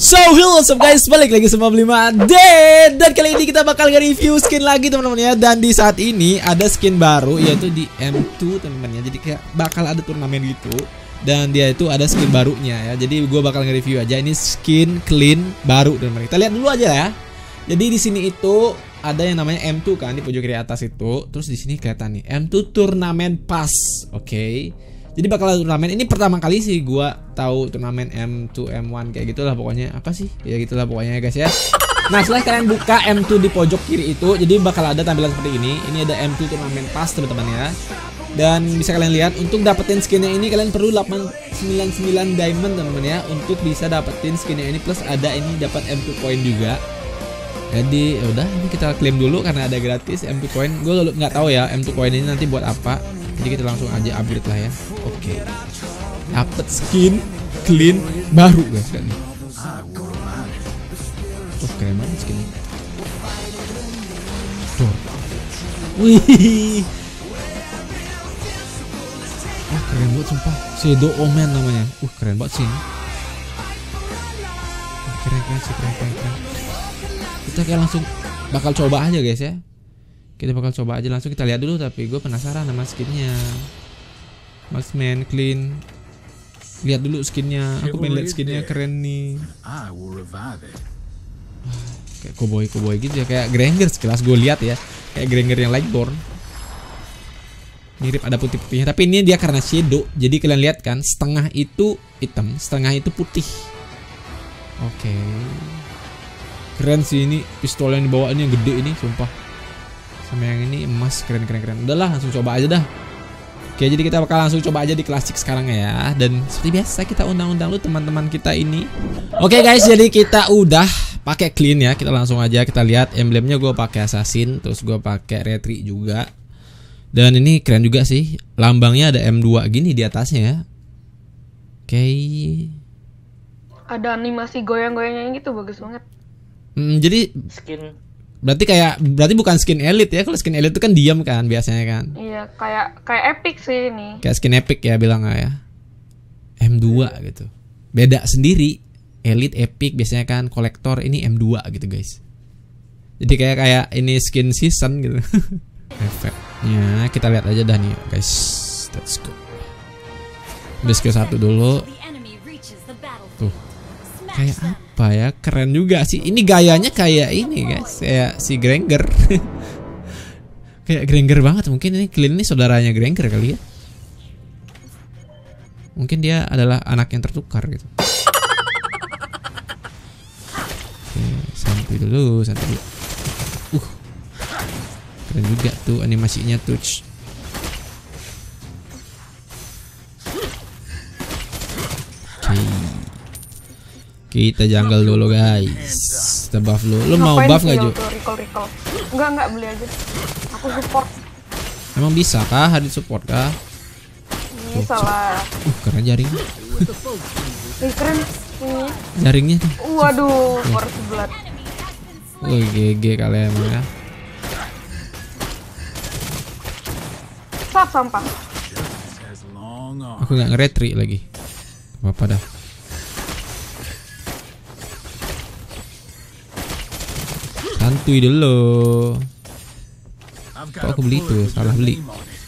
Hello what's up guys, balik lagi sama Belima dan kali ini kita bakal nge-review skin lagi teman-teman ya. Dan di saat ini ada skin baru yaitu di M2 teman-teman ya. Jadi kayak bakal ada turnamen gitu. Dan dia itu ada skin barunya ya. Jadi gue bakal nge-review aja ini skin clean baru teman-teman. Kita lihat dulu aja ya. Jadi di sini itu ada yang namanya M2 kan di pojok kiri atas itu. Terus di sini kelihatan nih M2 Turnamen Pass. Oke. Jadi bakal ada turnamen. Ini pertama kali sih gua tahu turnamen M2 M1 kayak gitulah pokoknya. Apa sih? Ya gitulah pokoknya ya guys ya. Nah, setelah kalian buka M2 di pojok kiri itu, jadi bakal ada tampilan seperti ini. Ini ada M2 Turnamen Pass teman-teman ya. Dan bisa kalian lihat untuk dapetin skinnya ini kalian perlu 899 diamond teman-teman ya untuk bisa dapetin skinnya ini, plus ada ini dapat M2 coin juga. Jadi udah, ini kita klaim dulu karena ada gratis M2 coin. Gue nggak tahu ya M2 coin ini nanti buat apa. Jadi kita langsung aja upgrade lah ya. Oke. Dapat skin clean baru guys kan. Oh, keren banget skin ini. Tuh. Wih. Oh, keren banget sumpah. Shadow Omen namanya. Keren banget sih. Keren. Kita kayak langsung bakal coba aja guys ya. Kita bakal coba aja langsung, kita lihat dulu, tapi gue penasaran sama skinnya. Marksman clean. Lihat dulu skinnya. Aku pengen lihat skinnya, keren nih. Kayak cowboy gitu ya, kayak Granger sekelas gue lihat ya. Kayak Granger yang Lightborn. Mirip ada putih-putihnya, tapi ini dia karena shadow. Jadi kalian lihat kan, setengah itu hitam, setengah itu putih. Oke. Keren sih ini, pistol yang dibawa ini yang gede ini, sumpah. Sama yang ini emas, keren. Udahlah, langsung coba aja dah. Oke, jadi kita bakal langsung coba aja di klasik sekarang ya. Dan seperti biasa kita undang-undang lu teman-teman kita ini. Oke guys, jadi kita udah pakai clean ya. Kita langsung aja kita lihat emblemnya, gue pakai assassin, terus gue pakai retri juga. Dan ini keren juga sih. Lambangnya ada M2 gini di atasnya ya. Oke. Ada animasi goyang-goyangnya gitu, bagus banget. Jadi skin berarti bukan skin elite ya. Kalau skin elite itu kan diam kan biasanya kan. Iya, kayak epic sih ini. Kayak skin epic ya bilangnya ya. M2 gitu. Beda sendiri. Elite, epic biasanya kan kolektor, ini M2 gitu guys. Jadi kayak ini skin season gitu. Efeknya kita lihat aja dah nih guys. Let's go. Udah skill 1 dulu. Tuh. Kayak apa ya, keren juga sih. Ini gayanya kayak ini guys, kayak si Granger. Kayak Granger banget. Mungkin ini clean ini saudaranya Granger kali ya. Mungkin dia adalah anak yang tertukar gitu. Oke, santai dulu. Keren juga tuh animasinya touch. Kita jungle dulu guys. Kita buff dulu. Lu mau buff nggak Ju? Recall. Enggak beli aja. Aku support. Emang bisa kah Hadit support kah? Ini salah. Keren jaring. Keren ini. Jaringnya tuh. Waduh, force blood. GG kalian emang ya. Sampah. Aku nggak nge-retri lagi. Apa dah. Santuy dulu. Kok aku beli itu? Salah beli.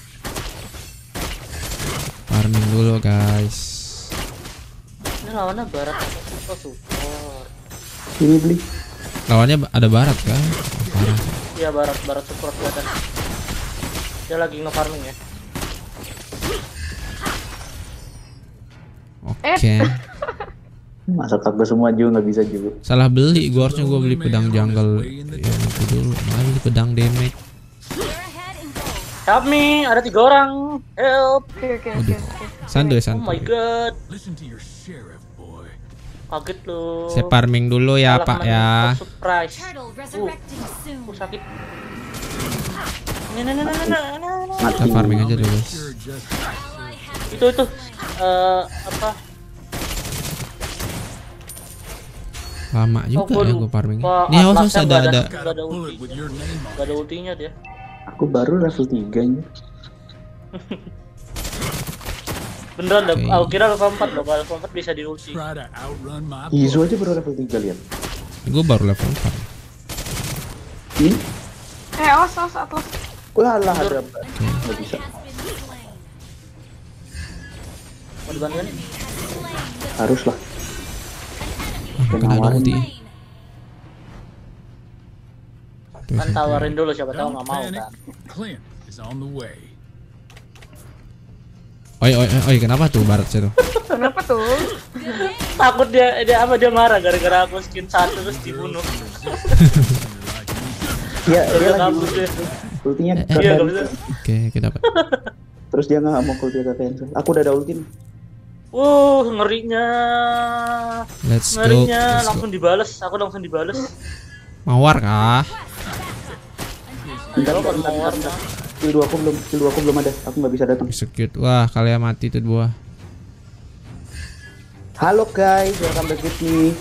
Farming dulu guys. ini lawannya barat atau support. Ini beli. Lawannya ada barat kan? Parah. Iya barat support kelihatan. Dia lagi nge-farming ya. Oke. Masa takut semua juga nggak bisa juga. Salah beli, gua harusnya beli pedang jungle. Ya itu dulu, malah beli pedang damage. Help me, ada 3 orang. Help. Oke. Santuy. Oh my god. Kaget lu. Saya farming dulu ya Pak ya. Surprise. Sakit. Kita farming aja dulu. Itu apa? Lama juga ya gue farming. Ini harus ada Gak ada ultinya dia. Aku baru level 3 nya. Beneran dah, Oke. aku kira level 4 loh, kalau level 4 bisa di ulti. Try to outrun my Izo bullets. aja baru level 3 lihat. Gue baru level 4. Ini Awas Atlas. lah ada nggak bisa. Mau dibantuin nih? Harus lah. Kena ada ulti. Kan tawarin dulu, siapa tahu nggak mau Panic. kan. Clint is on the way. Oi, kenapa tuh barat saya tuh? Kenapa tuh? Takut dia marah gara-gara aku skin 1 terus dibunuh. Iya, dia Udah lagi kabur dia. ultinya Iya, nggak keren. bisa. Oke, kita dapat. Terus dia nggak mau ulti ke cancel. Aku udah ada ulti nih. Ngerinya. Let's go. Ngerinya Let's go. langsung dibales, aku langsung dibales. Mawar kah? Kalau kalau mau warna. Kill 2 aku belum ada. Aku nggak bisa datang. Execute. Wah, kalian mati tuh dua. Halo guys, welcome back with me.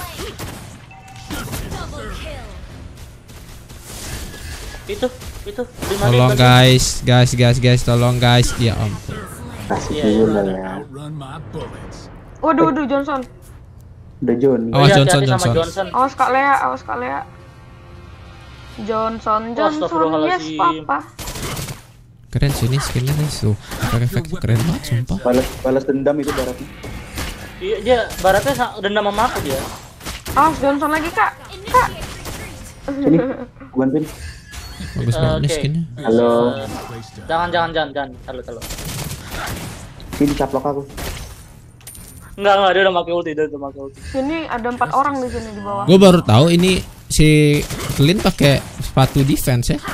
Itu Tolong guys, tolong guys. Ya ampun. Kasih Iya, dulu iya. lah ya. Outrun my bullets. Waduh Johnson. Udah Johnny. Awas, Iya, Johnson. Awas Kak Lea. Johnson, yes Astagfirullahaladzim. papa. Keren sih ini skinnya nih tuh. Efek keren banget sumpah. Balas dendam itu baratnya. Iya, dia baratnya dendam sama aku dia. Awas Johnson lagi Kak. Sini, aku bantuin. Bagus banget nih Oke. skinnya. Halo. Jangan. Halo. Sini caplok aku. Enggak, dia udah pakai ulti, Sini ada 4 orang di sini di bawah. Gue baru tahu ini si Clint pakai sepatu defense ya.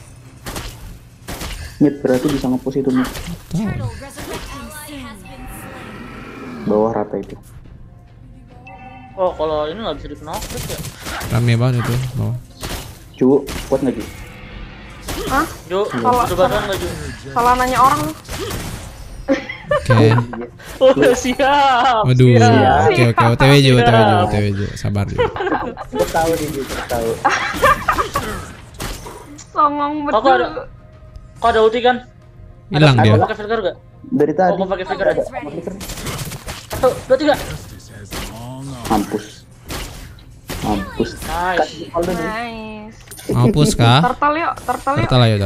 Mid berarti bisa nge-push itu mid. Tahu. Bawah rata itu. Oh, kalau ini nggak bisa di-knockback ya? Rame banget itu. Oh. Cu, kuat nggak Ju? Hah? Jo, Kalau- coba kan nggak Jo? Salah nanya orang lu. Oke. Oh, siap. Waduh. siap. Oke. OTW ju. Sabar ju. Aku tahu nih Ju, aku tahu. Songong Kok ada, betul. kok ada ulti kan? Hilang dia. Kau pakai flicker gak? Dari tadi. Kau pakai flicker ya? Sama flicker. 1, 2, 3. Justice has long arms. Mampus. Nice. Kasih Aldo nih. Nice. Mampus kah? Turtle yuk. Turtle ayo.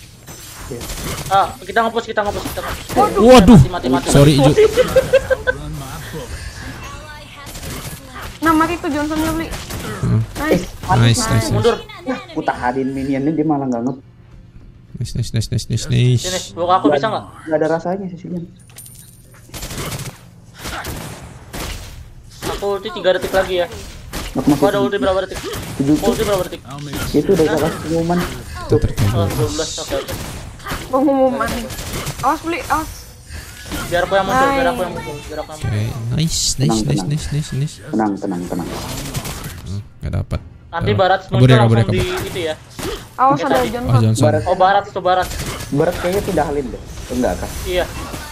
Kita nge-push. Waduh. Mati. Sorry ju. Outrun my bullets. Nah mati tuh Johnsonnya beli. Nice. Nice. Mundur. Aku tahanin minionnya dia malah nggak Nice. Sini, buka aku bisa nggak? Nggak ada rasanya sih sini. Aku ulti 3 detik lagi ya. Aku Aku ada masih ulti berapa detik? 7 Ulti berapa detik? I'll make itu udah kasih pengumuman. Itu terkait. Oh, 12. Oke. Pengumuman. Awas beli. Awas. Biar aku yang muncul. Oke. Nice. Tenang. Nggak dapat. Nanti barat Kabur muncul ya, langsung kabur. di itu ya. Awas Oke, ada tadi. Oh Johnson. Johnson. Barat, Oh, barat. barat kayaknya pindah halin deh. Enggak kah? Iya.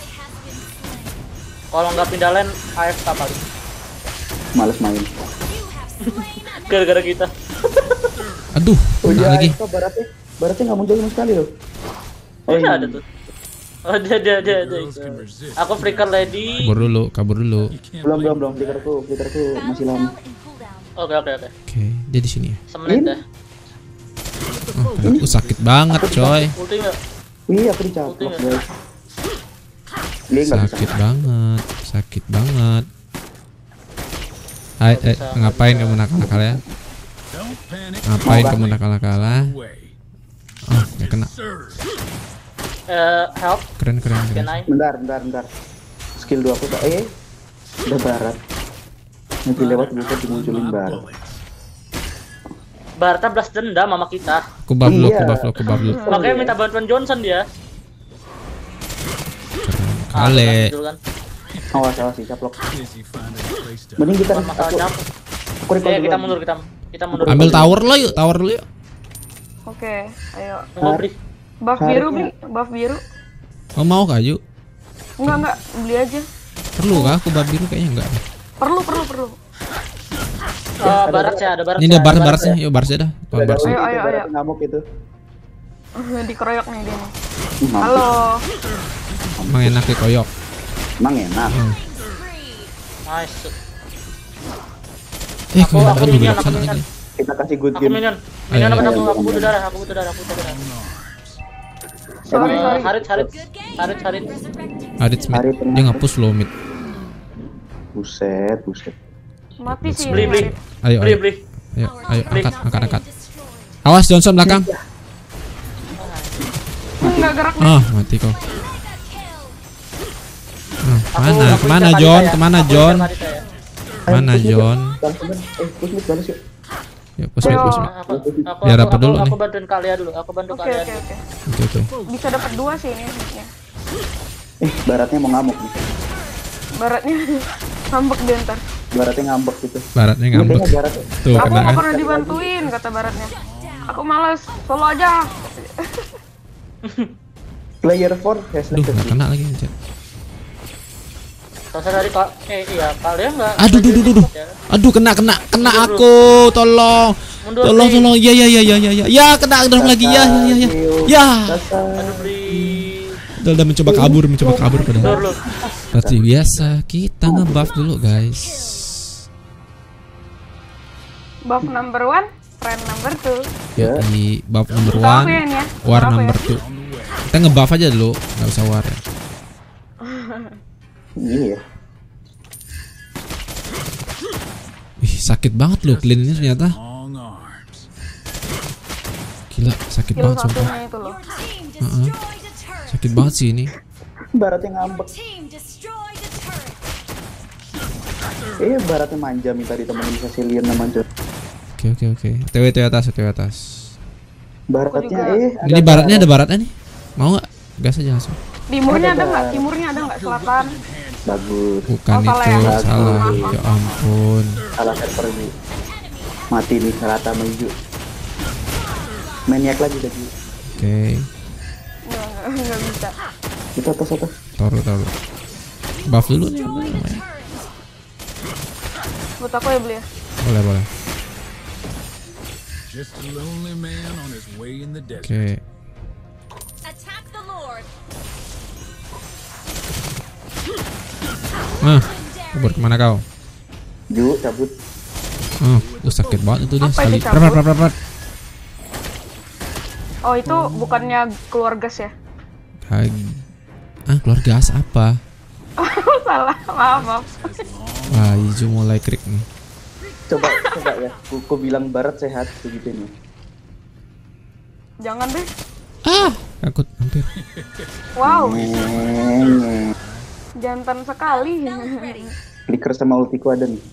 Kalau nggak pindah lane, AFK paling. Males main. Gara-gara kita. Aduh. Oh Kena iya, lagi. itu baratnya nggak muncul sama sekali loh. Oh iya iya. ada tuh. Oh dia girls itu. can resist. Aku flicker lady. Kabur dulu. You can't Belum. Flickerku masih lama. Oke. Oke, dia di sini ya. Semenit ya. Oh, kena. Sakit banget, coy. Ulti nggak? Iya, aku dicaplok guys. Dia nggak bisa. Sakit banget. Hai, ngapain kamu nakal-nakal ya? don't panic. Ngapain kamu nakal-nakal? Away. Oh, nggak kena. Serve. Help. Keren. Kenai. Bentar. Skill 2 aku tak udah barat. Nanti lewat bukan dimunculin My barat. bullets. Barta belas dendam sama kita. Aku bablu. Makanya minta bantuan Johnson dia. Kale. Betul kan? Awas sih caplok. Busy finding a place to Mending kita Bukan masalah capek. aku record Kita duluan. mundur. Kita mundur. Ambil tower dulu yuk. Oke. Ayo. Tunggu, Bri. Buff biru beli. Buff biru. Oh, mau kah, Ju? Enggak. Beli aja. Perlu kah aku bab biru kayaknya enggak. Perlu. Barat ya, ada barat. Ini ada barat-baratnya. Yuk barat dah. Lawan barat. Ayo. Barat ngamuk itu. Dikeroyok nih dia nih. Mampus. Halo. Emang enak dikoyok. Emang enak. Nice. Aku minion, juga aku sana minion. lagi. Kita kasih good Aku game. minion. Ayo, Minion apa ayo, satu? ayo. Aku butuh darah, aku butuh darah, aku butuh darah. Sorry, sorry. Harit. Adit Smith. Arit, Dia nge-push low mid. Buset. Mati sih. Beli. Arit. Ayo, ayo. Beli. Ayo, angkat. Awas Johnson belakang. Nggak gerak nih. Ah, mati kau. Kemana John? Kemana John? Mana John? Push mid balas yuk. Ya, push mid. Aku Biar apa dulu nih? Aku bantuin kalian dulu. Aku bantu Oke, kalian. oke, oke. Oke. Bisa dapat 2 sih ini hitnya. Baratnya mau ngamuk nih. Baratnya ngambek dia ntar. Baratnya ngambek gitu. Baratnya Ini ngambek. kayaknya barat ya. Tuh, Aku kena nggak kan? pernah dibantuin kata Baratnya. Aku males, solo aja. Player 4 has Duh, left. nggak kena lagi anjir. Terus dari kak, iya kalian nggak? Aduh. Aduh, kena aku. Tolong. Mundur, Tolong. Bli. Ya. Ya, kena drop lagi. Ya. Ya. Aduh beli. Udah mencoba kabur padahal. Mundur lu. Seperti biasa, kita nge-buff dulu, guys. Buff number 1, friend number 2. Ya, di buff number Tahu aku ya 1, ini ya. war Tahu aku number ya. 2. Kita nge-buff aja dulu, nggak usah war ya. Iya. Ih, sakit banget loh clean ini ternyata. Long arms. Gila, sakit Kill banget sumpah. satunya itu loh. Sakit banget sih ini. Baratnya ngambek. Baratnya manja minta ditemenin Cecilian sama John. Oke. TW atas. Baratnya Ini baratnya ada baratnya nih. Mau nggak? Gas aja langsung. Timurnya ada nggak? Timurnya ada nggak? Selatan. bagus. Bukan Oh, salah itu, ya? salah. Ya ampun. Salah server ini. Mati nih rata menuju. Maniak lagi tadi. Oke. Nggak bisa. Itu atas. Taruh. Buff dulu nih. Buat aku ya beli ya. Boleh. Just a lonely man on his way in the desert. Oke. Kabur kemana kau? Ju, cabut. Sakit banget itu dia Apa sekali. itu cabut? Prat. Oh itu bukannya keluar gas ya? Keluar gas apa? Salah, maaf. Wah, hijau mulai krik nih. Coba ya. Ku bilang barat sehat begitu nih. Jangan deh. Takut hampir. Wow, jantan sekali. Flicker sama ultiku ada nih.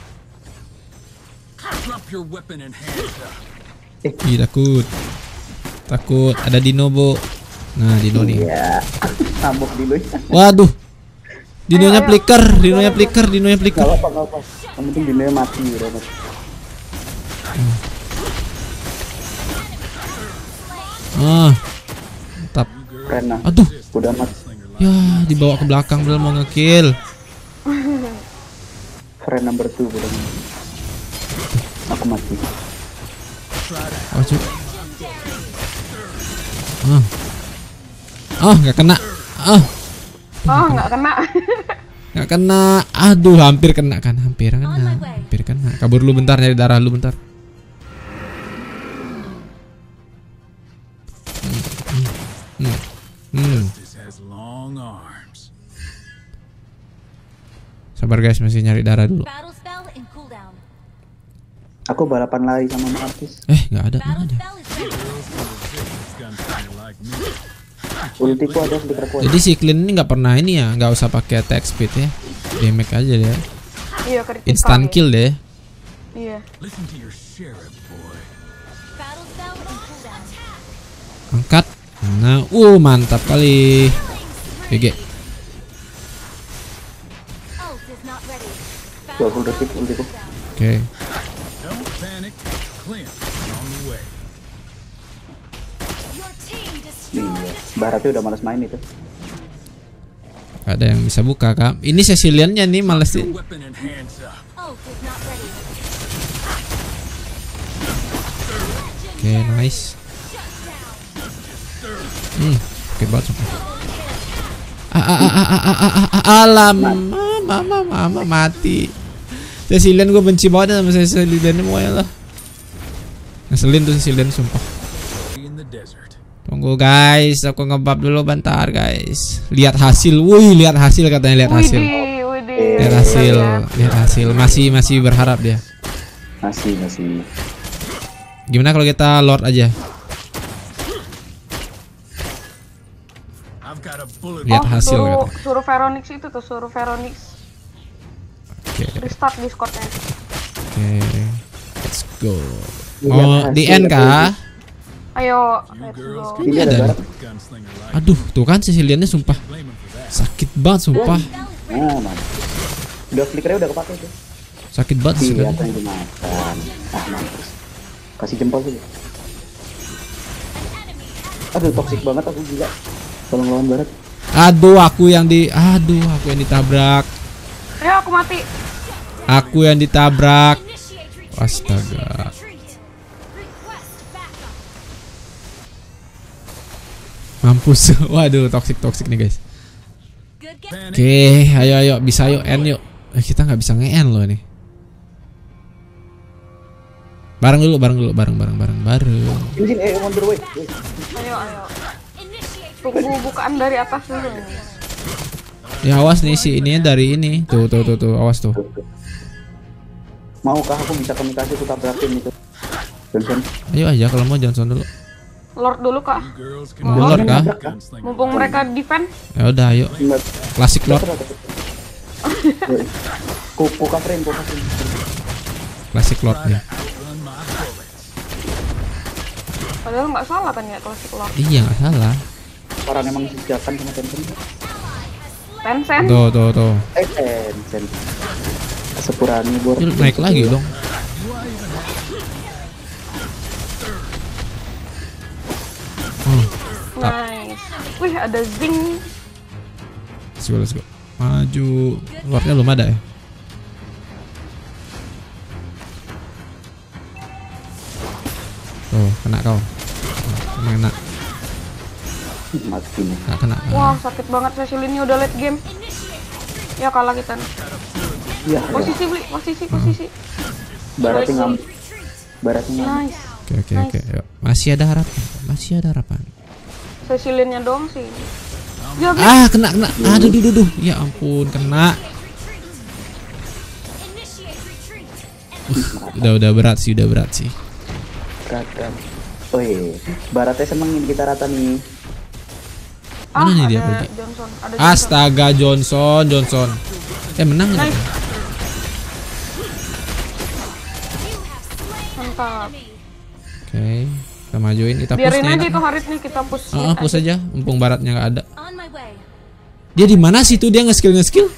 Drop your weapon and hands up. Ih, takut. Ada Dino, Bu. Nah, Dino nih. Iya. Nambok dulu ya. Waduh. Dinonya Ayo. flicker. Gak apa-apa. Yang penting Dinonya mati udah mati. Mantap. Keren nah. Aduh. Udah mati. Ya, dibawa ke belakang belum mau ngekill. Friend number 2 udah mati. Aku mati. Cuk. Nggak kena. Oh nggak kena. Nggak kena. Aduh, hampir kena kan. Hampir kena. Kabur lu bentar, nyari darah lu bentar. This has long arms. Sabar guys, masih nyari darah dulu. Aku balapan lari sama Martis. Nggak ada. Mana dia? Gunslinger like me. Ultiku ada flicker kuat. Jadi si Clean ini nggak pernah ini ya, nggak usah pakai attack speed ya. Damage aja deh. Iya kritikal. Instant ya. kill deh. Iya. Listen to your sheriff, boy. Angkat. Nah, mantap kali. GG. 20 detik ultiku. Oke. Don't panic. Clint is on the way. Iya. Baratnya udah malas main itu. Gak ada yang bisa buka kak. Ini Ceciliannya nih malesin. Weapon and hands up. Oke, nice. Oke banget sumpah. Alam, mama mati. Cecilian gue benci banget sama Cecilian pokoknya lah. Ngeselin tuh Cecilian sumpah. In the desert. Tunggu guys, aku ngebab dulu bentar guys. Lihat hasil, wih lihat hasil katanya lihat hasil. Widih. Lihat hasil, masih berharap dia. Masih. Gimana kalau kita Lord aja? I've got a bullet. Lihat hasil katanya. Suruh Veronix itu tuh, suruh Veronix. Oke, Restart Discord-nya. let's go. Oh, di end kah? Ayo, let's go. Ini ada barat. Gunslinger like Aduh, tuh kan Ceciliannya sumpah blame him for that. sakit banget sumpah. Nah, mantap. Udah flickernya udah kepake tuh. Sakit banget Iya, Cecilian. yang dimakan. Mampus. Kasih jempol tuh. Aduh, toxic banget aku gila. Tolong lawan barat. Aduh, aku yang ditabrak. Ya, aku mati. Aku yang ditabrak. Astaga. Mampus. Waduh, toxic nih guys. Oke, ayo bisa yuk end yuk. Kita nggak bisa nge-end loh nih. Bareng. Ini wonder way. Ayo. Tunggu bukaan dari atas dulu. Ya awas nih si ininya dari ini. Tuh, awas tuh. Maukah aku bisa komunikasi aku tabrakin itu? Johnson. Ayo aja kalau mau Johnson dulu. Lord dulu kak. Girls can Mau Lord kah? gunslinger. Mumpung mereka defend. Ya udah ayo. Klasik Lord. Ku coverin. Klasik Lord nih. Run my bullets. Padahal nggak salah kan ya klasik Lord. Iya nggak salah. Orang emang disediakan sama Tencent. Tencent. Tuh. Tencent. Sepurani bor. Ini naik lagi dong. Nice. Wih ada zing. Let's go. Maju. Lordnya belum ada ya. Tuh, kena kau. Kena. Mati nih. Nggak kena. Wah sakit banget Cecil ini udah late game. Ya kalah kita nih. Iya. Posisi beli, posisi. Baratnya ngamuk. Nice. Oke. Yuk. Masih ada harapan. Cecilinnya doang sih. Ya, Bli. Kena. Aduh. Ya ampun, kena. Udah berat sih. Berat. Oh iya. Baratnya senengin kita rata nih. Mana nih dia ada pergi? Johnson. Ada Astaga, Johnson. Menang nggak? Nice. Mantap. Oke, kita majuin, kita push Biarin nih. aja itu Harit nih kita push. Push aja, mumpung baratnya nggak ada. Dia di mana sih tuh dia nge-skill?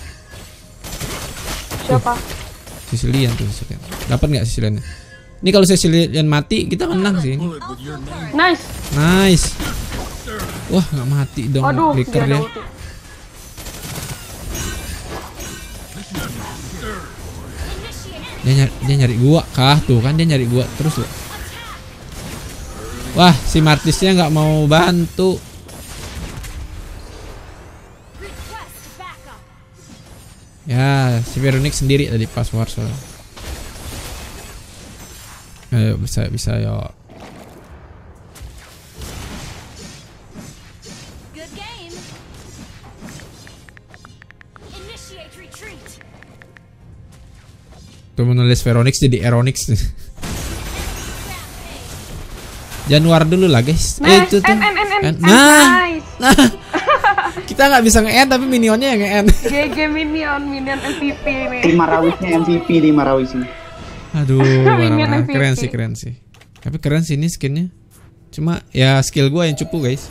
Siapa? Cecilian. Dapat nggak Ceciliannya? Ini kalau Cecilian mati kita menang sih. Ini. Bullet with your name. Nice. Wah nggak mati dong Aduh, dia flicker ada dia. ulti. Dia nyari gua kah? Tuh kan dia nyari gua terus loh. Wah si Martisnya nggak mau bantu. Ya si Veronix sendiri tadi pas Warsaw. Ayo bisa yo. Tuh menulis Veronix jadi Aeronix. Januar dulu lah guys. Nice. Itu tuh. Nice. Nah, kita nggak bisa nge-end tapi minionnya yang nge-end. GG minion MVP nih. Tim Marawisnya MVP di Marawis ini. Aduh, Minion parah. MVP. Keren sih. Tapi keren sih ini skinnya. Cuma ya skill gua yang cupu guys.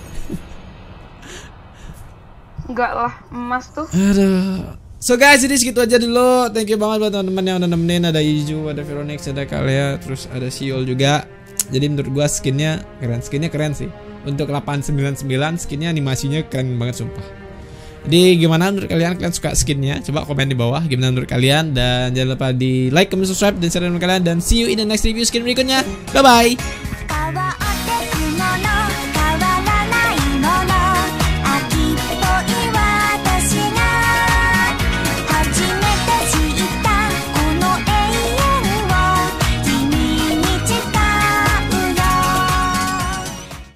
Enggak lah, emas tuh. Aduh. So guys, jadi segitu aja dulu. Thank you banget buat teman-teman yang udah nemenin. Ada Iju, ada Veronix, ada Kalea, terus ada Siol juga. Jadi menurut gua skinnya keren sih. Untuk 899 skinnya animasinya keren banget sumpah. Jadi gimana menurut kalian? Kalian suka skinnya? Coba komen di bawah gimana menurut kalian. Dan jangan lupa di like, comment, subscribe, dan share dengan kalian. Dan see you in the next review skin berikutnya. Bye bye.